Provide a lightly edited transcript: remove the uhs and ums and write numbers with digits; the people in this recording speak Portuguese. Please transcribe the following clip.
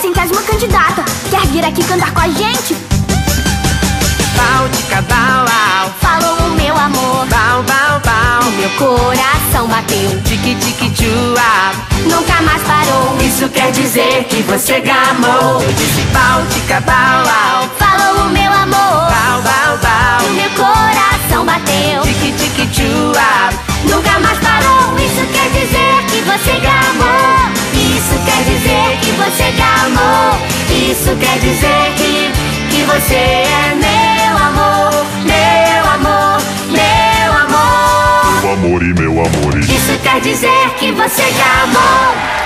centésima candidata. Quer vir aqui cantar com a gente? Bau, tica, bau, au. Falou o meu amor, Bau, bau, bau. o meu coração bateu, Tique, tique, tchua. nunca mais parou. Isso quer dizer que você gamou. Eu disse bau, tica, bau, au. Falou o meu amor, Bau, bau, bau. o meu coração bateu, Tique, tique, tchua. nunca mais parou. Isso quer dizer que você gamou. Isso quer dizer que você gamou. Isso quer dizer que você é meu amor, meu amor, meu amor. Meu amor e meu amor. Isso quer dizer que você gamou.